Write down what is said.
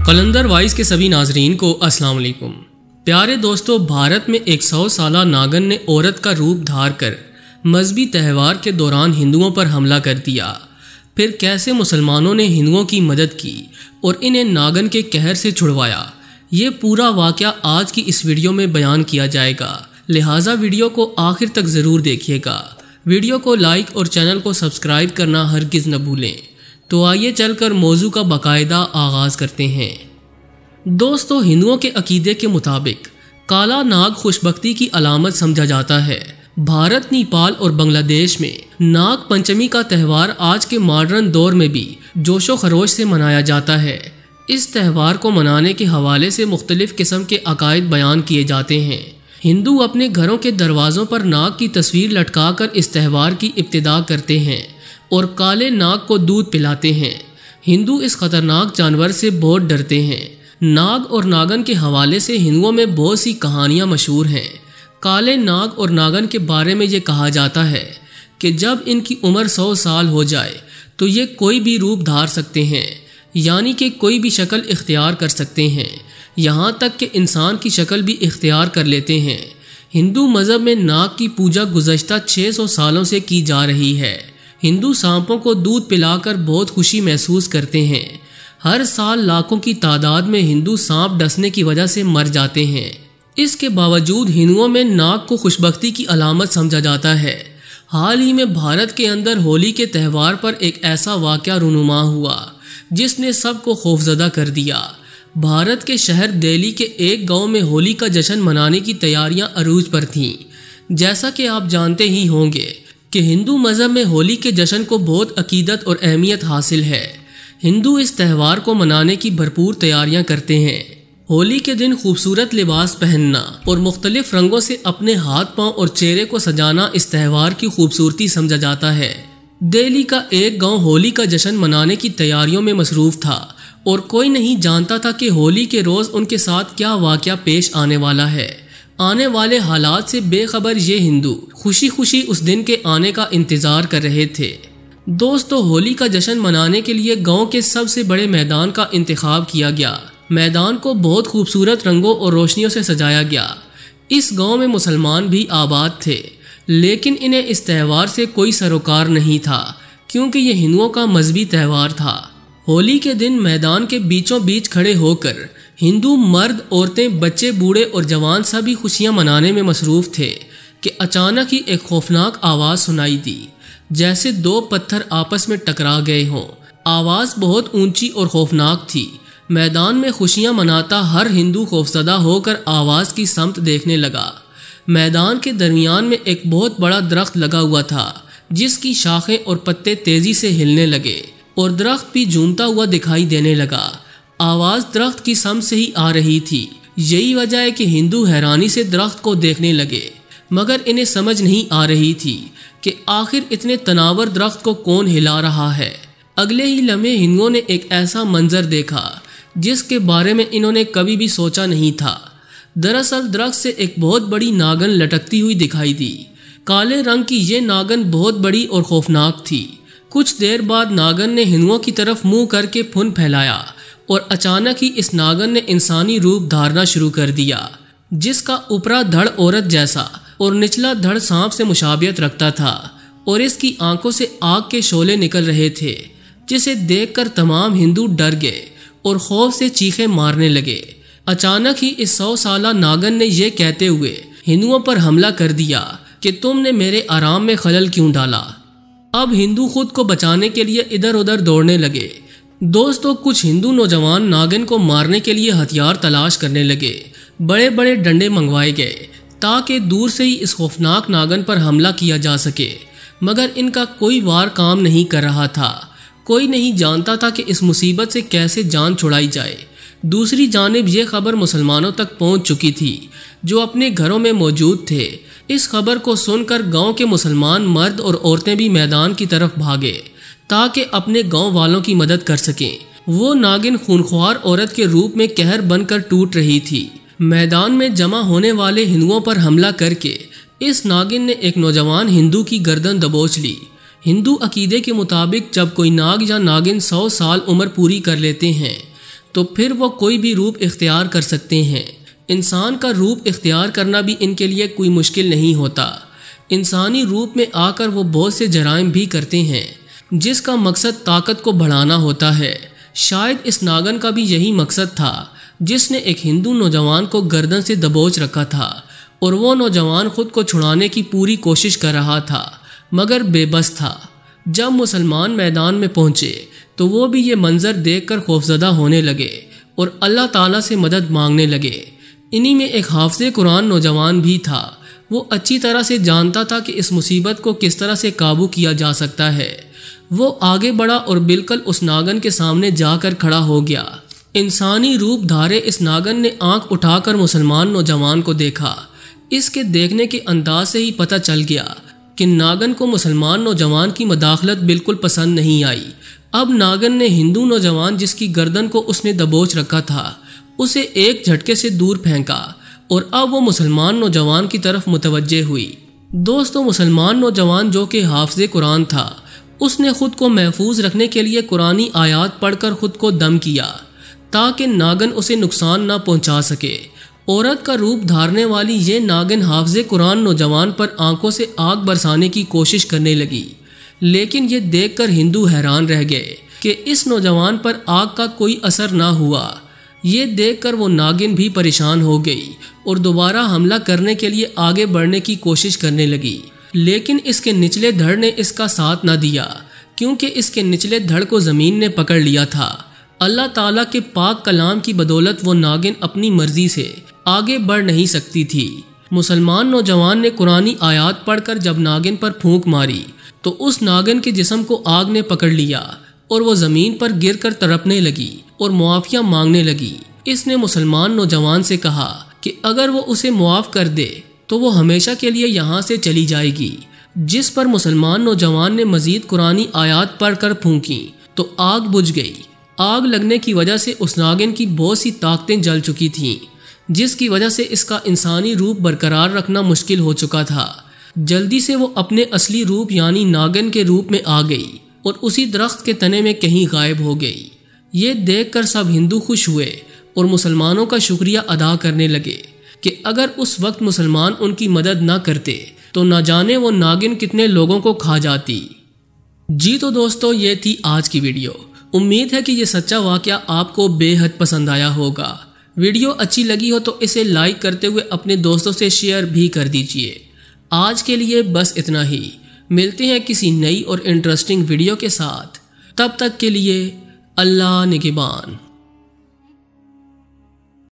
Qalandar voice کے سبھی ناظرین کو السلام علیکم۔ پیارے دوستو، بھارت میں ایک 100 سالہ ناگن نے عورت کا روپ دھار کر مذہبی تہوار کے دوران ہندوؤں پر حملہ کر دیا۔ پھر کیسے مسلمانوں نے ہندوؤں کی مدد کی اور انہیں ناگن کے قہر سے چھڑوایا، یہ پورا واقعہ آج کی اس ویڈیو میں بیان کیا جائے گا، لہٰذا ویڈیو کو آخر تک ضرور دیکھیے گا۔ ویڈیو کو لائک اور چینل کو سبسکرائب کرنا ہرگز نہ بھولیں۔ تو آئیے چل کر موضوع کا باقاعدہ آغاز کرتے ہیں۔ دوستو، ہندوؤں کے عقیدے کے مطابق کالا ناگ خوشبختی کی علامت سمجھا جاتا ہے۔ بھارت، نیپال اور بنگلہ دیش میں ناگ پنچمی کا تہوار آج کے ماڈرن دور میں بھی جوش و خروش سے منایا جاتا ہے۔ اس تہوار کو منانے کے حوالے سے مختلف قسم کے عقائد بیان کیے جاتے ہیں۔ ہندو اپنے گھروں کے دروازوں پر ناگ کی تصویر لٹکا کر اس تہوار کی ابتدا کرتے ہیں اور کالے ناگ کو دودھ پلاتے ہیں۔ ہندو اس خطرناک جانور سے بہت ڈرتے ہیں۔ ناگ اور ناگن کے حوالے سے ہندوؤں میں بہت سی کہانیاں مشہور ہیں۔ کالے ناگ اور ناگن کے بارے میں یہ کہا جاتا ہے کہ جب ان کی عمر 100 سال ہو جائے تو یہ کوئی بھی روپ دھار سکتے ہیں، یعنی کہ کوئی بھی شکل اختیار کر سکتے ہیں، یہاں تک کہ انسان کی شکل بھی اختیار کر لیتے ہیں۔ ہندو مذہب میں ناگ کی پوجا گزشتہ 600 سالوں سے کی جا رہی ہے۔ ہندو سانپوں کو دودھ پلا کر بہت خوشی محسوس کرتے ہیں۔ ہر سال لاکھوں کی تعداد میں ہندو سانپ ڈسنے کی وجہ سے مر جاتے ہیں۔ اس کے باوجود ہندوؤں میں ناگ کو خوشبختی کی علامت سمجھا جاتا ہے۔ حال ہی میں بھارت کے اندر ہولی کے تہوار پر ایک ایسا واقعہ رونما ہوا جس نے سب کو خوفزدہ کر دیا۔ بھارت کے شہر دہلی کے ایک گاؤں میں ہولی کا جشن منانے کی تیاریاں عروج پر تھیں۔ جیسا کہ آپ جانتے ہی ہوں گے کہ ہندو مذہب میں ہولی کے جشن کو بہت عقیدت اور اہمیت حاصل ہے۔ ہندو اس تہوار کو منانے کی بھرپور تیاریاں کرتے ہیں۔ ہولی کے دن خوبصورت لباس پہننا اور مختلف رنگوں سے اپنے ہاتھ پاؤں اور چہرے کو سجانا اس تہوار کی خوبصورتی سمجھا جاتا ہے۔ دہلی کا ایک گاؤں ہولی کا جشن منانے کی تیاریوں میں مصروف تھا اور کوئی نہیں جانتا تھا کہ ہولی کے روز ان کے ساتھ کیا واقعہ پیش آنے والا ہے۔ آنے والے حالات سے بے خبر یہ ہندو خوشی خوشی اس دن کے آنے کا انتظار کر رہے تھے۔ دوستو، ہولی کا جشن منانے کے لیے گاؤں کے سب سے بڑے میدان کا انتخاب کیا گیا۔ میدان کو بہت خوبصورت رنگوں اور روشنیوں سے سجایا گیا۔ اس گاؤں میں مسلمان بھی آباد تھے، لیکن انہیں اس تہوار سے کوئی سروکار نہیں تھا کیونکہ یہ ہندوؤں کا مذہبی تہوار تھا۔ ہولی کے دن میدان کے بیچوں بیچ کھڑے ہو کر ہندو مرد، عورتیں، بچے، بوڑھے اور جوان سبھی خوشیاں منانے میں مصروف تھے کہ اچانک ہی ایک خوفناک آواز سنائی دی، جیسے 2 پتھر آپس میں ٹکرا گئے ہوں۔ آواز بہت اونچی اور خوفناک تھی۔ میدان میں خوشیاں مناتا ہر ہندو خوفزدہ ہو کر آواز کی سمت دیکھنے لگا۔ میدان کے درمیان میں ایک بہت بڑا درخت لگا ہوا تھا جس کی شاخیں اور پتے تیزی سے ہلنے لگے اور درخت بھی جھومتا ہوا دکھائی دینے لگا۔ آواز درخت کی سمت سے ہی آ رہی تھی۔ یہی وجہ ہے کہ ہندو حیرانی سے درخت کو دیکھنے لگے، مگر انہیں سمجھ نہیں آ رہی تھی کہ آخر اتنے تناور درخت کو کون ہلا رہا ہے۔ اگلے ہی لمحے ہندوؤں نے ایک ایسا منظر دیکھا جس کے بارے میں انہوں نے کبھی بھی سوچا نہیں تھا۔ دراصل درخت سے ایک بہت بڑی ناگن لٹکتی ہوئی دکھائی دی۔ کالے رنگ کی یہ ناگن بہت بڑی اور خوفناک تھی۔ کچھ دیر بعد ناگن نے ہندوؤں کی طرف منہ کر کے پھن پھیلایا اور اچانک ہی اس ناگن نے انسانی روپ دھارنا شروع کر دیا، جس کا اوپرا دھڑ عورت جیسا اور نچلا دھڑ سانپ سے مشابہت رکھتا تھا، اور اس کی آنکھوں سے آگ کے شعلے نکل رہے تھے، جسے دیکھ کر تمام ہندو ڈر گئے اور خوف سے چیخیں مارنے لگے۔ اچانک ہی اس 100 سالہ ناگن نے یہ کہتے ہوئے ہندوؤں پر حملہ کر دیا کہ تم نے میرے آرام میں خلل کیوں ڈالا۔ اب ہندو خود کو بچانے کے لیے ادھر ادھر دوڑنے لگے۔ دوستو، کچھ ہندو نوجوان ناگن کو مارنے کے لیے ہتھیار تلاش کرنے لگے۔ بڑے بڑے ڈنڈے منگوائے گئے تاکہ دور سے ہی اس خوفناک ناگن پر حملہ کیا جا سکے، مگر ان کا کوئی وار کام نہیں کر رہا تھا۔ کوئی نہیں جانتا تھا کہ اس مصیبت سے کیسے جان چھڑائی جائے۔ دوسری جانب یہ خبر مسلمانوں تک پہنچ چکی تھی جو اپنے گھروں میں موجود تھے۔ اس خبر کو سن کر گاؤں کے مسلمان مرد اور عورتیں بھی میدان کی طرف بھاگے تاکہ اپنے گاؤں والوں کی مدد کر سکیں۔ وہ ناگن خونخوار عورت کے روپ میں قہر بن کر ٹوٹ رہی تھی۔ میدان میں جمع ہونے والے ہندوؤں پر حملہ کر کے اس ناگن نے ایک نوجوان ہندو کی گردن دبوچ لی۔ ہندو عقیدے کے مطابق جب کوئی ناگ یا ناگن 100 سال عمر پوری کر لیتے ہیں تو پھر وہ کوئی بھی روپ اختیار کر سکتے ہیں۔ انسان کا روپ اختیار کرنا بھی ان کے لیے کوئی مشکل نہیں ہوتا۔ انسانی روپ میں آ کر وہ بہت سے جرائم بھی کرتے ہیں جس کا مقصد طاقت کو بڑھانا ہوتا ہے۔ شاید اس ناگن کا بھی یہی مقصد تھا جس نے ایک ہندو نوجوان کو گردن سے دبوچ رکھا تھا، اور وہ نوجوان خود کو چھڑانے کی پوری کوشش کر رہا تھا مگر بے بس تھا۔ جب مسلمان میدان میں پہنچے تو وہ بھی یہ منظر دیکھ کر خوفزدہ ہونے لگے اور اللہ تعالیٰ سے مدد مانگنے لگے۔ انہی میں ایک حافظ قرآن نوجوان بھی تھا۔ وہ اچھی طرح سے جانتا تھا کہ اس مصیبت کو کس طرح سے قابو کیا جا سکتا ہے۔ وہ آگے بڑھا اور بالکل اس ناگن کے سامنے جا کر کھڑا ہو گیا۔ انسانی روپ دھارے اس ناگن نے آنکھ اٹھا کر مسلمان نوجوان کو دیکھا۔ اس کے دیکھنے کے انداز سے ہی پتہ چل گیا کہ ناگن کو مسلمان نوجوان کی مداخلت بالکل پسند نہیں آئی۔ اب ناگن نے ہندو نوجوان جس کی گردن کو اس نے دبوچ رکھا تھا اسے ایک جھٹکے سے دور پھینکا، اور اب وہ مسلمان نوجوان کی طرف متوجہ ہوئی۔ دوستو، مسلمان نوجوان جو کہ حافظ قرآن تھا، اس نے خود کو محفوظ رکھنے کے لیے قرآنی آیات پڑھ کر خود کو دم کیا تاکہ ناگن اسے نقصان نہ پہنچا سکے۔ عورت کا روپ دھارنے والی یہ ناگن حافظ قرآن نوجوان پر آنکھوں سے آگ برسانے کی کوشش کرنے لگی، لیکن یہ دیکھ کر ہندو حیران رہ گئے کہ اس نوجوان پر آگ کا کوئی اثر نہ ہوا۔ یہ دیکھ کر وہ ناگن بھی پریشان ہو گئی اور دوبارہ حملہ کرنے کے لیے آگے بڑھنے کی کوشش کرنے لگی، لیکن اس کے نچلے دھڑ نے اس کا ساتھ نہ دیا، کیونکہ اس کے نچلے دھڑ کو زمین نے پکڑ لیا تھا۔ اللہ تعالیٰ کے پاک کلام کی بدولت وہ ناگن اپنی مرضی سے آگے بڑھ نہیں سکتی تھی۔ مسلمان نوجوان نے قرآنی آیات پڑھ کر جب ناگن پر پھونک ماری تو اس ناگن کے جسم کو آگ نے پکڑ لیا اور وہ زمین پر گر کر تڑپنے لگی اور معافیہ مانگنے لگی۔ اس نے مسلمان نوجوان سے کہا کہ اگر وہ اسے معاف کر دے تو وہ ہمیشہ کے لیے یہاں سے چلی جائے گی، جس پر مسلمان نوجوان نے مزید قرآنی آیات پڑھ کر پھونکی تو آگ بجھ گئی۔ آگ لگنے کی وجہ سے اس ناگن کی بہت سی طاقتیں جل چکی تھیں، جس کی وجہ سے اس کا انسانی روپ برقرار رکھنا مشکل ہو چکا تھا۔ جلدی سے وہ اپنے اصلی روپ یعنی ناگن کے روپ میں آ گئی اور اسی درخت کے تنے میں کہیں غائب ہو گئی۔ یہ دیکھ کر سب ہندو خوش ہوئے اور مسلمانوں کا شکریہ ادا کرنے لگے کہ اگر اس وقت مسلمان ان کی مدد نہ کرتے تو نہ جانے وہ ناگن کتنے لوگوں کو کھا جاتی۔ جی تو دوستو، یہ تھی آج کی ویڈیو۔ امید ہے کہ یہ سچا واقعہ آپ کو بے حد پسند آیا ہوگا۔ ویڈیو اچھی لگی ہو تو اسے لائک کرتے ہوئے اپنے دوستوں سے شیئر بھی کر دیجئے۔ آج کے لیے بس اتنا ہی، ملتے ہیں کسی نئی اور انٹرسٹنگ ویڈیو کے ساتھ۔ تب تک کے لیے اللہ نگہبان۔